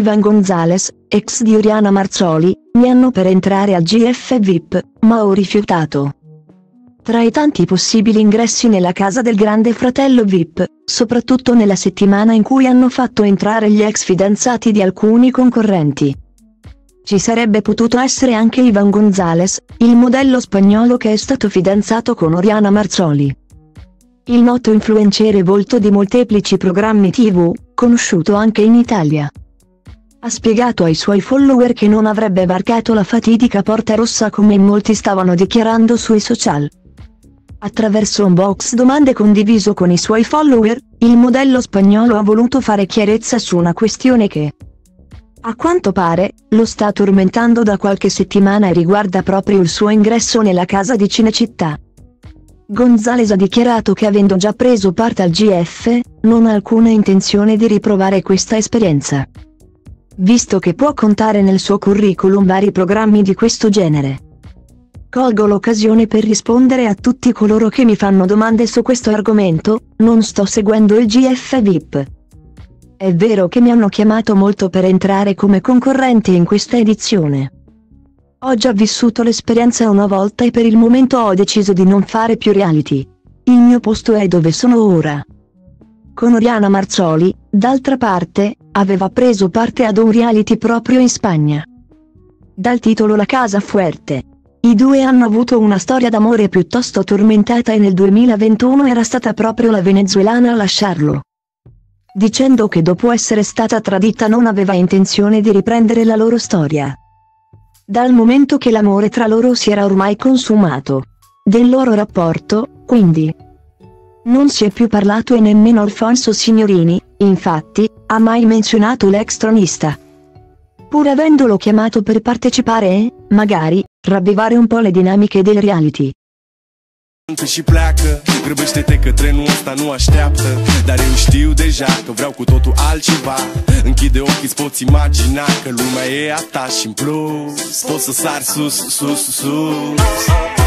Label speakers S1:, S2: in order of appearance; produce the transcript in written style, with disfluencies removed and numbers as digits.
S1: Ivan Gonzalez, ex di Oriana Marzoli, mi hanno per entrare al GF VIP, ma ho rifiutato. Tra i tanti possibili ingressi nella casa del grande fratello VIP, soprattutto nella settimana in cui hanno fatto entrare gli ex fidanzati di alcuni concorrenti, ci sarebbe potuto essere anche Ivan Gonzalez, il modello spagnolo che è stato fidanzato con Oriana Marzoli. Il noto influencer volto di molteplici programmi TV, conosciuto anche in Italia, ha spiegato ai suoi follower che non avrebbe varcato la fatidica porta rossa come in molti stavano dichiarando sui social. Attraverso un box domande condiviso con i suoi follower, il modello spagnolo ha voluto fare chiarezza su una questione che, a quanto pare, lo sta tormentando da qualche settimana e riguarda proprio il suo ingresso nella casa di Cinecittà. Gonzalez ha dichiarato che avendo già preso parte al GF, non ha alcuna intenzione di riprovare questa esperienza, visto che può contare nel suo curriculum vari programmi di questo genere. Colgo l'occasione per rispondere a tutti coloro che mi fanno domande su questo argomento: non sto seguendo il GF VIP. È vero che mi hanno chiamato molto per entrare come concorrente in questa edizione. Ho già vissuto l'esperienza una volta e per il momento ho deciso di non fare più reality. Il mio posto è dove sono ora. Con Oriana Marzoli, d'altra parte, aveva preso parte ad un reality proprio in Spagna, dal titolo La Casa Fuerte. I due hanno avuto una storia d'amore piuttosto tormentata e nel 2021 era stata proprio la venezuelana a lasciarlo, dicendo che dopo essere stata tradita non aveva intenzione di riprendere la loro storia, dal momento che l'amore tra loro si era ormai consumato. Del loro rapporto, quindi, non si è più parlato e nemmeno Alfonso Signorini, infatti, ha mai menzionato l'ex tronista, pur avendolo chiamato per partecipare e, magari, ravvivare un po' le dinamiche del reality.
S2: Și pleacă, grăbește-te că trenul ăsta nu așteaptă. Dar eu știu deja că vreau cu totul altceva. Închide ochii, îți poți imagina că lumea e a ta și în plus poți să sari sus, sus, sus.